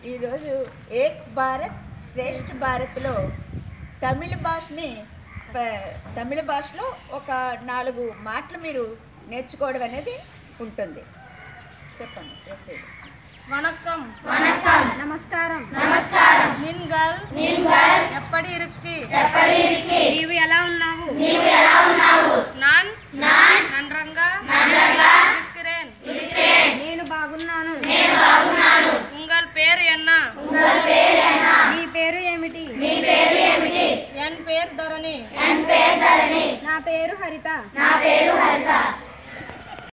ఈరోజు ఏక్ భారత్ శ్రేష్ఠ భారత్లో తమిళ భాషలో ఒక 4 మాటలు మీరు నేర్చుకోవడం అనేది ఉంటుంది. చెప్పండి. ప్రొసీడ్. வணக்கம். வணக்கம். நமஸ்காரம். நமஸ்காరం. நீங்கள் ఎప్పటి ఇరుక్కి నీవు ఎలా ఉన్నావు నాన్ నండ్రంగా இருக்கிறேன் నేను బాగున్నాను ఉంగల్ పేరు ఎన్న నీ పేరు ఏమిటి ఎన్ పేరు ధరణి నా పేరు హరిత